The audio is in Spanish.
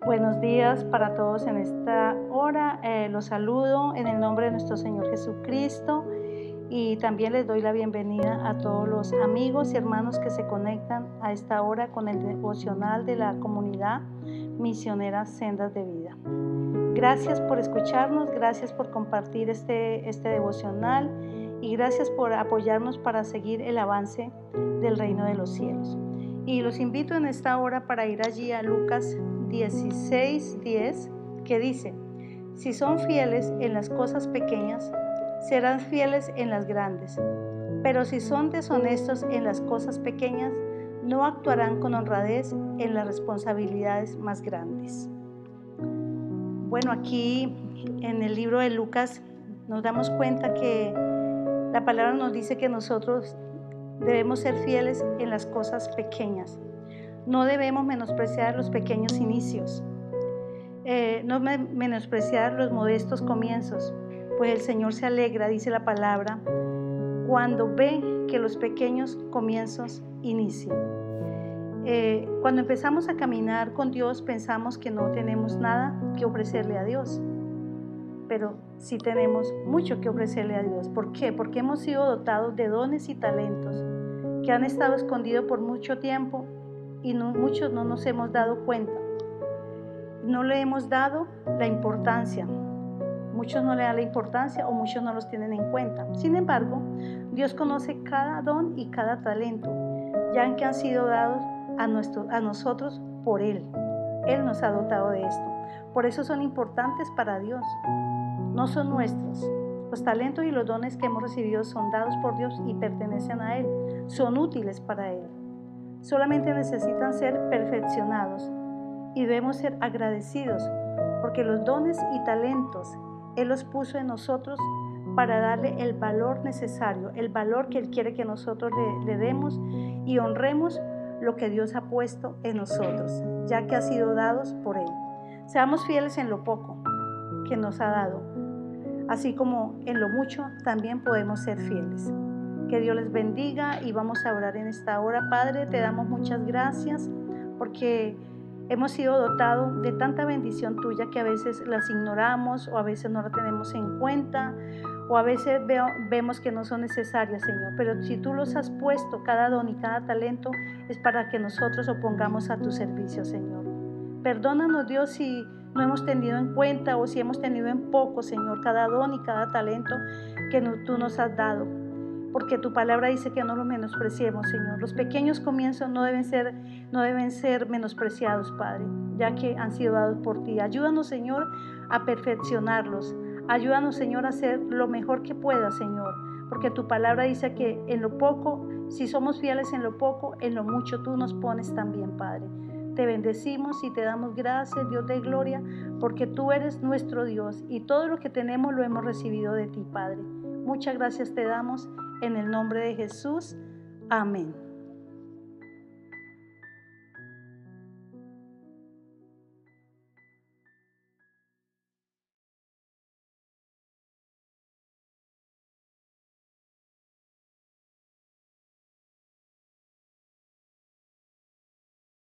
Buenos días para todos en esta hora. Los saludo en el nombre de nuestro Señor Jesucristo y también les doy la bienvenida a todos los amigos y hermanos que se conectan a esta hora con el devocional de la comunidad misionera Sendas de Vida. Gracias por escucharnos, gracias por compartir este devocional y gracias por apoyarnos para seguir el avance del reino de los cielos. Y los invito en esta hora para ir allí a Lucas 16:10, que dice: si son fieles en las cosas pequeñas, serán fieles en las grandes. Pero si son deshonestos en las cosas pequeñas, no actuarán con honradez en las responsabilidades más grandes. Bueno, aquí en el libro de Lucas nos damos cuenta que la palabra nos dice que nosotros debemos ser fieles en las cosas pequeñas. No debemos menospreciar los pequeños inicios, no menospreciar los modestos comienzos, pues el Señor se alegra, dice la palabra, cuando ve que los pequeños comienzos inician. Cuando empezamos a caminar con Dios pensamos que no tenemos nada que ofrecerle a Dios, pero sí tenemos mucho que ofrecerle a Dios. ¿Por qué? Porque hemos sido dotados de dones y talentos que han estado escondidos por mucho tiempo y muchos no nos hemos dado cuenta. No le hemos dado la importancia. Muchos no le dan la importancia o muchos no los tienen en cuenta. Sin embargo, Dios conoce cada don y cada talento, ya que han sido dados a nosotros por Él. Él nos ha dotado de esto. Por eso son importantes para Dios. No son nuestros. Los talentos y los dones que hemos recibido son dados por Dios y pertenecen a Él. Son útiles para Él. Solamente necesitan ser perfeccionados y debemos ser agradecidos porque los dones y talentos Él los puso en nosotros para darle el valor necesario, el valor que Él quiere que nosotros le demos y honremos lo que Dios ha puesto en nosotros, ya que ha sido dados por Él. Seamos fieles en lo poco que nos ha dado, así como en lo mucho también podemos ser fieles. Que Dios les bendiga y vamos a orar en esta hora. Padre, te damos muchas gracias porque hemos sido dotados de tanta bendición tuya que a veces las ignoramos o a veces no la tenemos en cuenta o a veces vemos que no son necesarias, Señor. Pero si tú los has puesto, cada don y cada talento, es para que nosotros lo pongamos a tu servicio, Señor. Perdónanos, Dios, si no hemos tenido en cuenta o si hemos tenido en poco, Señor, cada don y cada talento que tú nos has dado. Porque tu palabra dice que no los menospreciemos, Señor. Los pequeños comienzos no deben ser menospreciados, Padre, ya que han sido dados por ti. Ayúdanos, Señor, a perfeccionarlos. Ayúdanos, Señor, a hacer lo mejor que puedas, Señor. Porque tu palabra dice que en lo poco, si somos fieles en lo poco, en lo mucho tú nos pones también, Padre. Te bendecimos y te damos gracias, Dios de gloria, porque tú eres nuestro Dios y todo lo que tenemos lo hemos recibido de ti, Padre. Muchas gracias te damos en el nombre de Jesús. Amén.